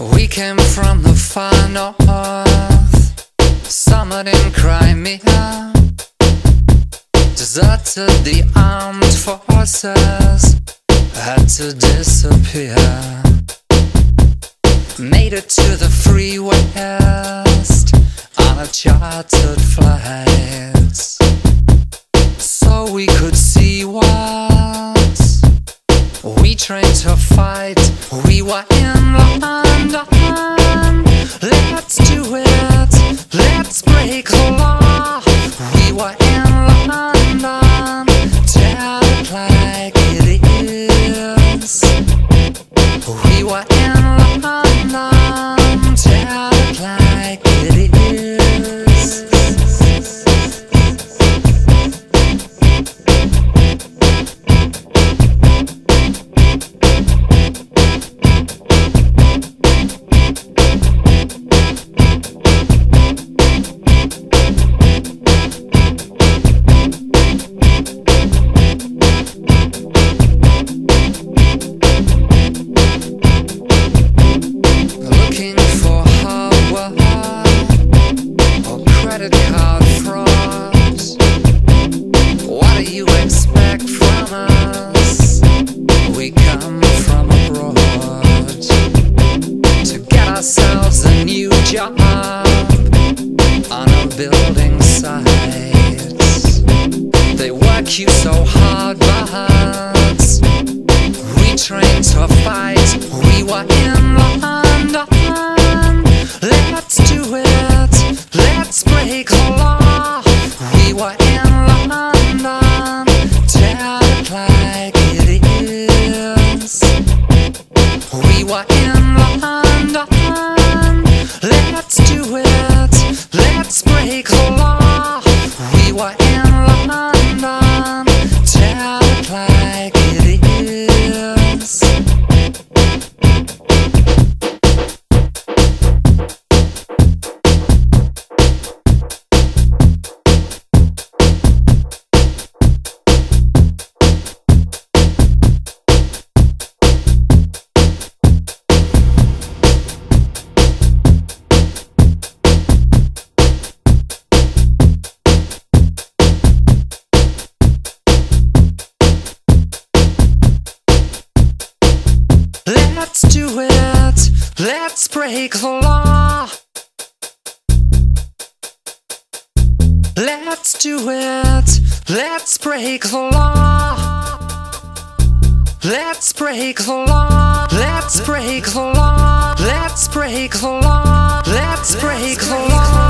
We came from the far north, summered in Crimea, deserted the armed forces, had to disappear. Made it to the free west on a chartered flight, so we could see what we trained to fight. We were in London. Let's do it, let's break the law. We were in London, tell it like it is. We were in London, tell it like it is. Looking for hard work or credit card fraud. What do you expect from us? We come from abroad to get ourselves a new job on a building site. They work you so hard, but we train to fight. We were in London. Let's do it, let's break the law. We were in London, tell it like it is. We were in London. Let's do it, let's break the law. We were in London, tell it like it is. Let's do it, let's break the law. Let's do it, let's break the law. Let's break the law. Let's break the law. Let's break the law. Let's break the law.